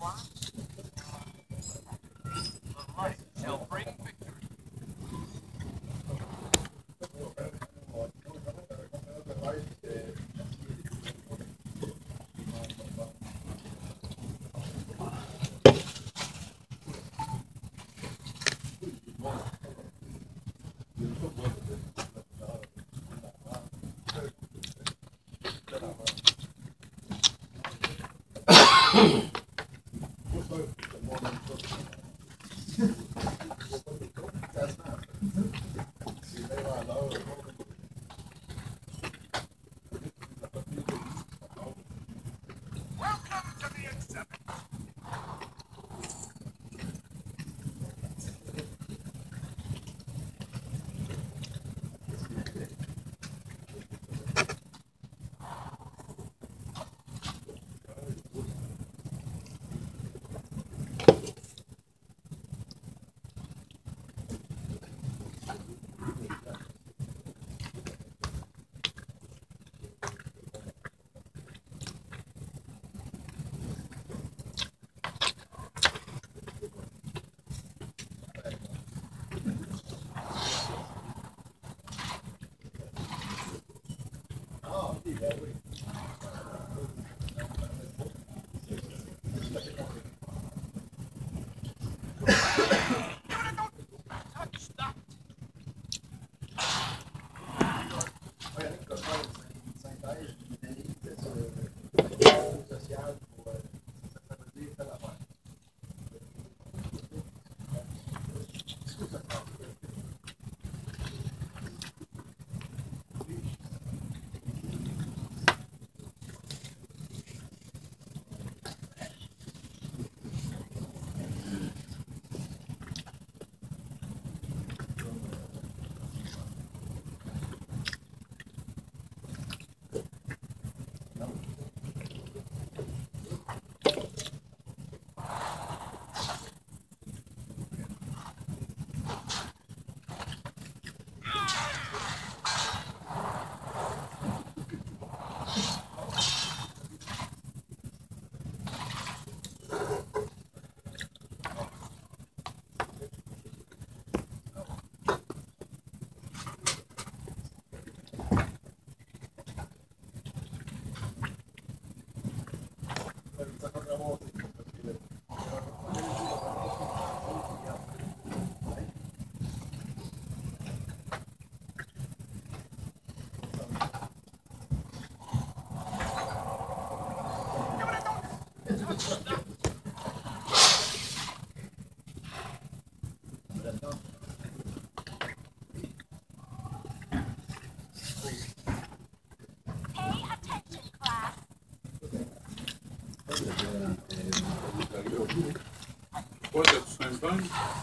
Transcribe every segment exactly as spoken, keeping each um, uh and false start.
Quoi, t'as-tu Saint-Pain?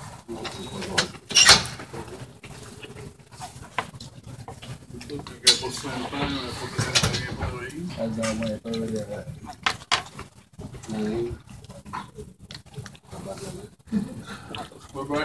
Tutto che posso Saint-Pain, potrei fare io. Andiamo a vedere. Vabbè.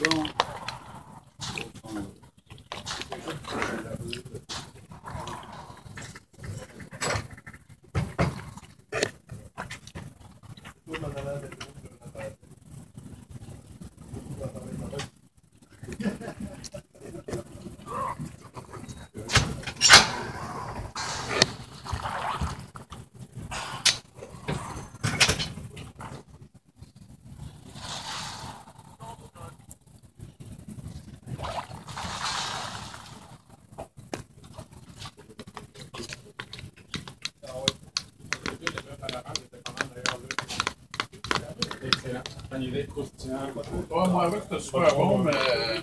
bon. Excellent. Panini croustillant. Ouais, moi, avec, c'était super bon, mais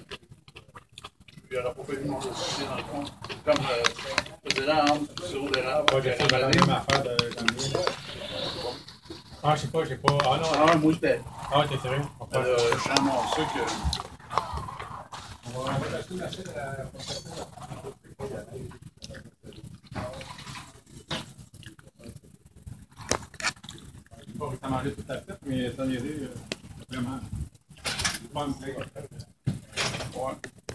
il n'aurait pas fallu manger ça dans le fond. Comme le d'érable, le sirop d'érable. Ouais, j'ai fait la même affaire de comme lui. Ah, je sais pas, j'ai pas. Ah non, Ah, moi, j'étais. ah, t'es sérieux? On va faire ça. Je suis à mon sucre. On va acheter une assiette à la pas réussi à manger toute la tête, mais ça m'irait euh, vraiment. Pas me plaire. Ouais.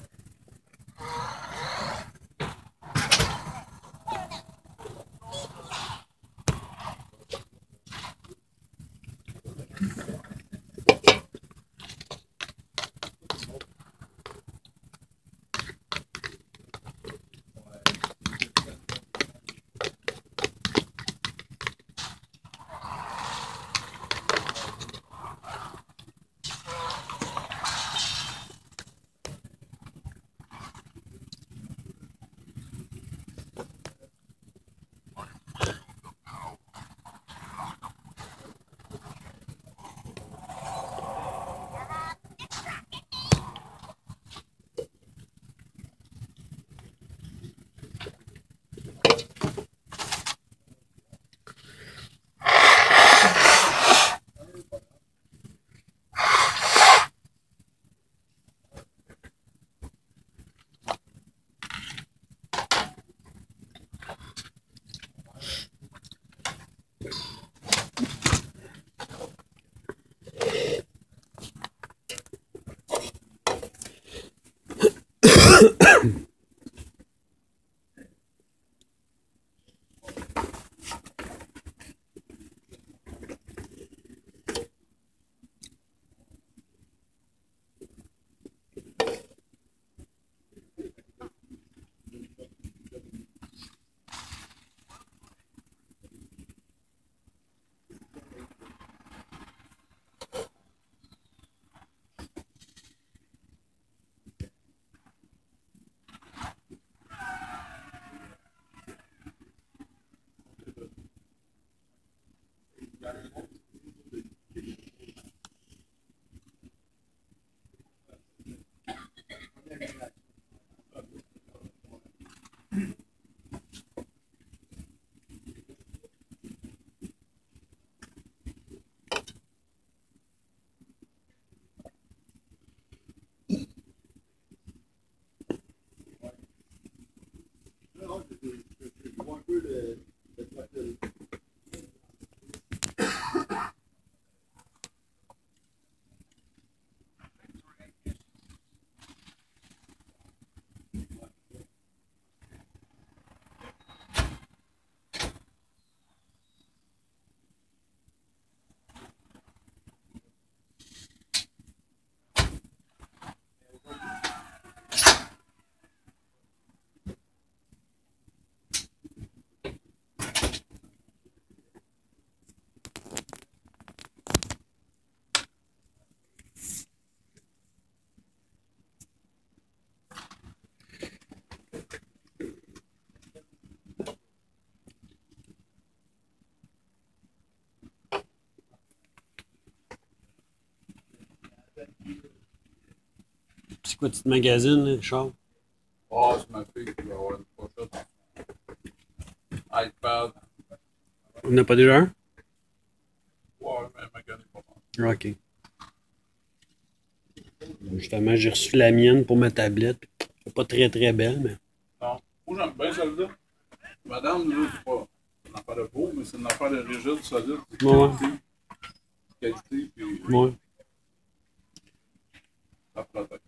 C'est quoi, tu te magasines, là, Charles? Ah, c'est ma fille qui va avoir une pochette. iPad. On n'a pas déjà un? Ouais, mais ma gueule est pas mal. Ok. Justement, j'ai reçu la mienne pour ma tablette. Elle est pas très très belle, mais. Non. Moi, j'aime bien celle-là. Madame, là, c'est pas une affaire de beau, mais c'est une affaire de rigide, solide. Ouais. Qualité, puis Ouais. ça protège.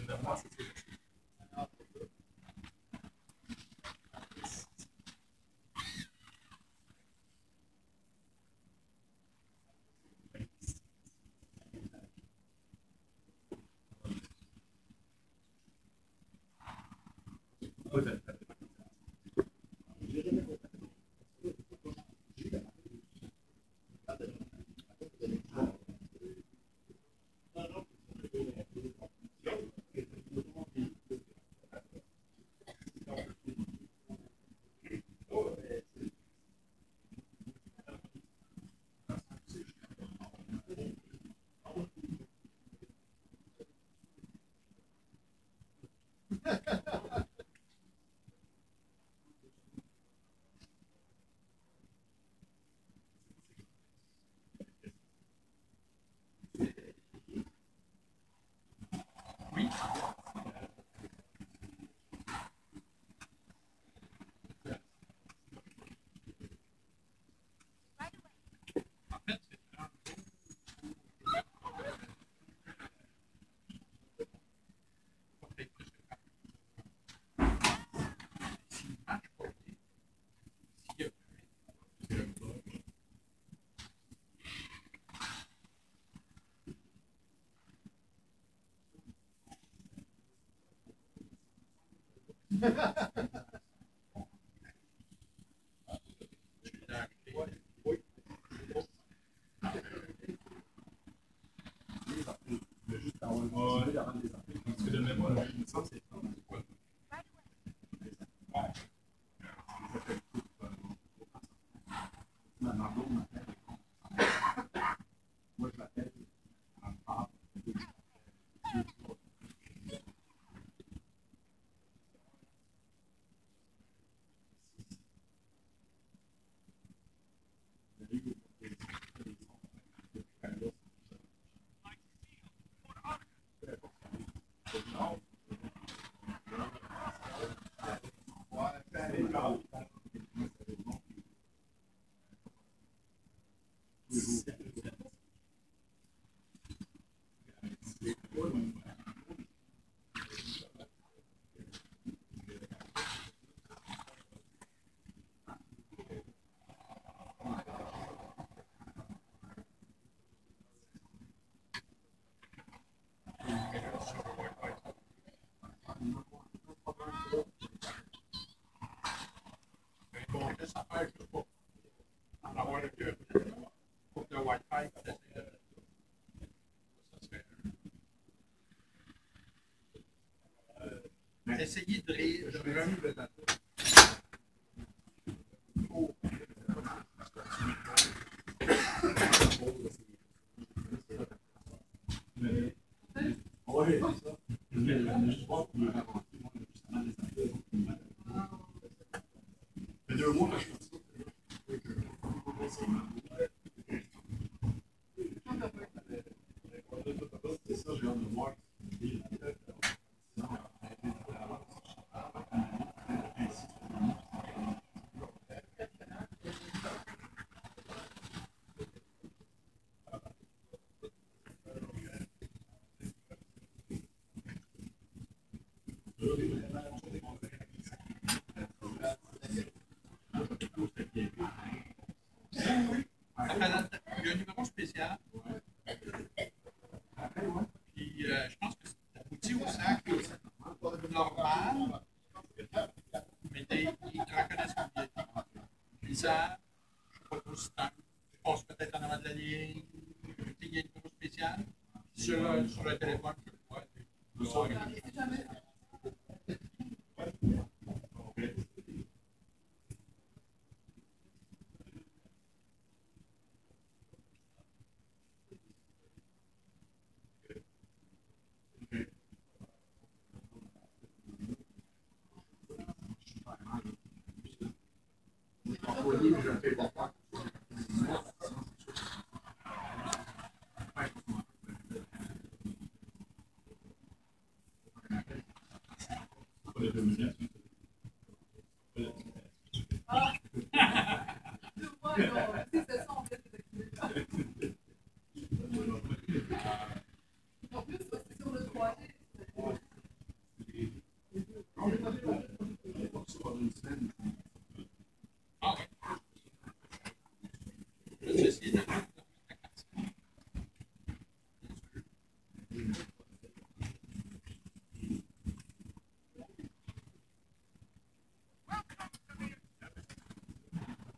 de moi, c'est ça. Oui. En fait, c'est un s'il marche pas bien, s'il y a plus de bug, je l'ai acheté. Ouais. Parce que de mémoire, il me semble que c'est quoi? Ouais. Moi, je l'appelle un pape. Bon, laisse ça faire, je ne peux pas en avoir le cœur. Pour le Wi-Fi, ça serait. Essayez de rire. Je vais remettre la oui, c'est ça. Mais deux mois, je pense. C'est ça, j'ai hâte de voir. Il y a un numéro spécial. Puis euh, je pense que c'est abouti au sac normal, mais des, ils reconnaissent comme billettique. Ils savent, je ne sais pas trop si tant, je pense peut-être en avant de la ligne, il y a un numéro spécial. Sur le, sur le téléphone, je crois.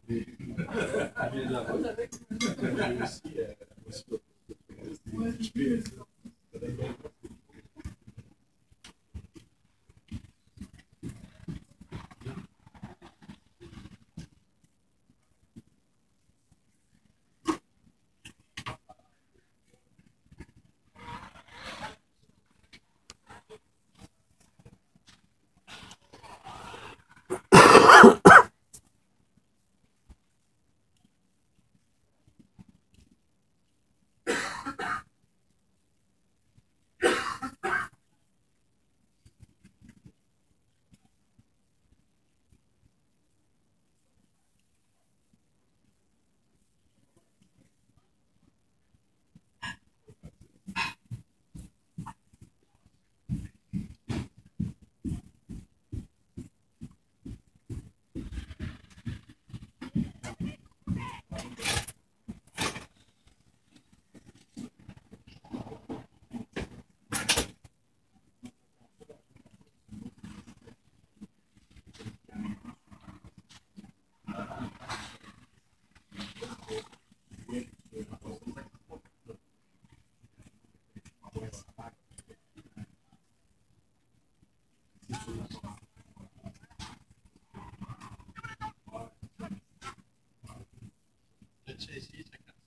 T'as-tu essayé ça quand